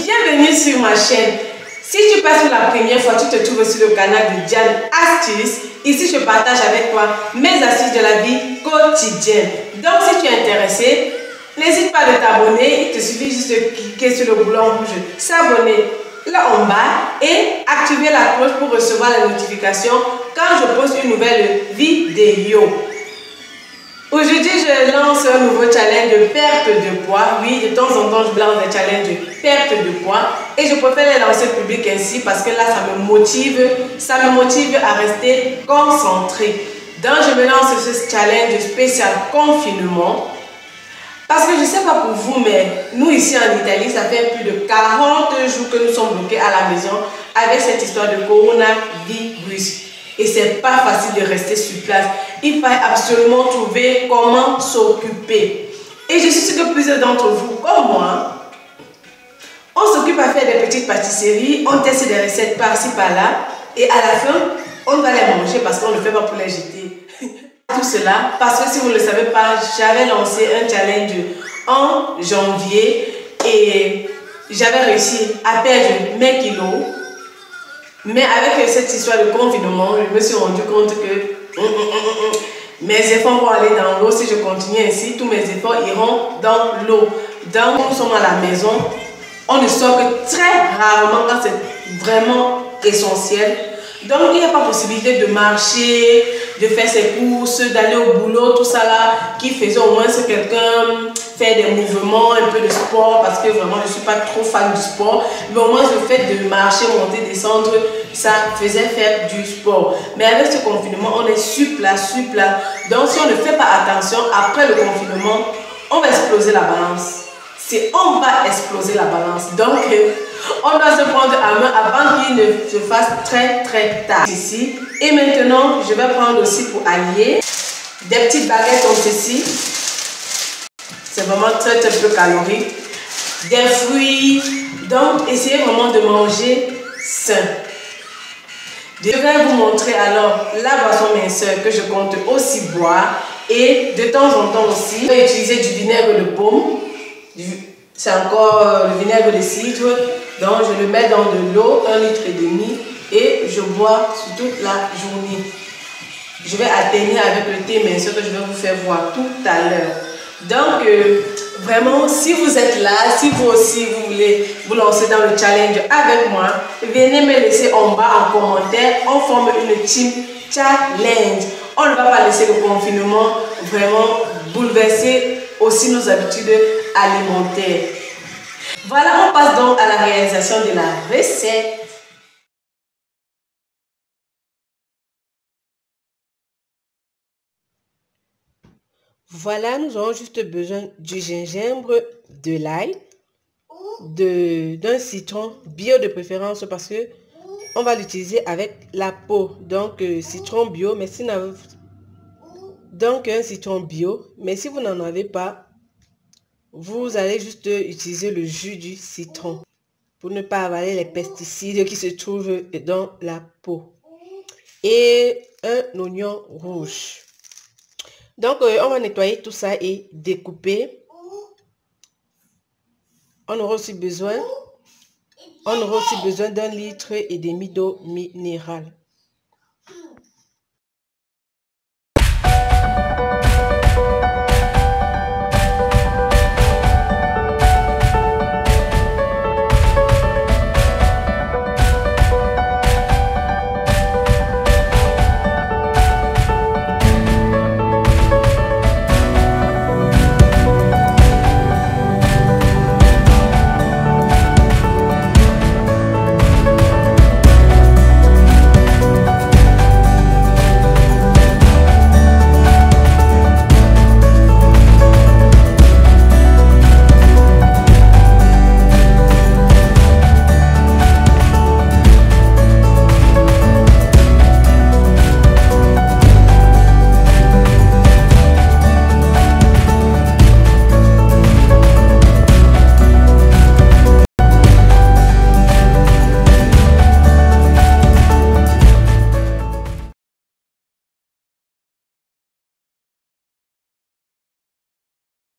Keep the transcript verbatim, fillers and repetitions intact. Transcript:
bienvenue sur ma chaîne. Si tu passes pour la première fois, tu te trouves sur le canal de Diane Astuces. Ici, je partage avec toi mes astuces de la vie quotidienne. Donc, si tu es intéressé, n'hésite pas à t'abonner. Il te suffit juste de cliquer sur le bouton rouge, s'abonner là en bas et activer la cloche pour recevoir la notification quand je poste une nouvelle vidéo. Aujourd'hui, je lance un nouveau challenge de perte de poids. Oui, de temps en temps, je lance des challenges de perte de poids. Et je préfère les lancer public ainsi parce que là, ça me motive. Ça me motive à rester concentré. Donc, je me lance ce challenge spécial confinement. Parce que je ne sais pas pour vous, mais nous ici en Italie, ça fait plus de quarante jours que nous sommes bloqués à la maison avec cette histoire de coronavirus. Et c'est pas facile de rester sur place. Il faut absolument trouver comment s'occuper. Et je suis sûre que plusieurs d'entre vous, comme moi, on s'occupe à faire des petites pâtisseries, on teste des recettes par-ci par-là, et à la fin, on va les manger parce qu'on ne fait pas pour les jeter. Tout cela, parce que si vous ne le savez pas, j'avais lancé un challenge en janvier et j'avais réussi à perdre mes kilos. Mais avec cette histoire de confinement, je me suis rendu compte que hum, hum, hum, hum, mes efforts vont aller dans l'eau. Si je continue ainsi, tous mes efforts iront dans l'eau. Donc, nous sommes à la maison. On ne sort que très rarement quand c'est vraiment essentiel. Donc, il n'y a pas possibilité de marcher, de faire ses courses, d'aller au boulot, tout ça là, qui faisait au moins que quelqu'un fait des mouvements, un peu de sport, parce que vraiment, je ne suis pas trop fan du sport. Mais au moins, le fait de marcher, monter, descendre, ça faisait faire du sport. Mais avec ce confinement, on est sur place, sur place. Donc, si on ne fait pas attention, après le confinement, on va exploser la balance. C'est on va exploser la balance. Donc, on doit se prendre à main avant qu'il ne se fasse très très tard. Ici. Et maintenant, je vais prendre aussi pour allier des petites baguettes comme ceci. C'est vraiment très très peu calorique. Des fruits. Donc, essayez vraiment de manger sain. Je vais vous montrer alors la boisson minceur que je compte aussi boire. Et de temps en temps aussi, je vais utiliser du vinaigre de pomme. C'est encore le vinaigre de cidre. Donc je le mets dans de l'eau, un litre et demi, et je bois sur toute la journée. Je vais alterner avec le thé minceur que je vais vous faire voir tout à l'heure. Donc euh, vraiment, si vous êtes là, si vous aussi vous voulez vous lancer dans le challenge avec moi, venez me laisser en bas en commentaire. On forme une team challenge. On ne va pas laisser le confinement vraiment bouleverser aussi nos habitudes alimentaires. Voilà, on passe donc à la réalisation de la recette. Voilà, nous aurons juste besoin du gingembre, de l'ail, d'un citron bio de préférence parce que on va l'utiliser avec la peau. Donc, euh, citron bio, mais si vous n'avez donc un citron bio, mais si vous n'en avez pas, vous allez juste utiliser le jus du citron pour ne pas avaler les pesticides qui se trouvent dans la peau. Et un oignon rouge. Donc, euh, on va nettoyer tout ça et découper. On aura aussi besoin, on aura aussi besoin d'un litre et demi d'eau minérale.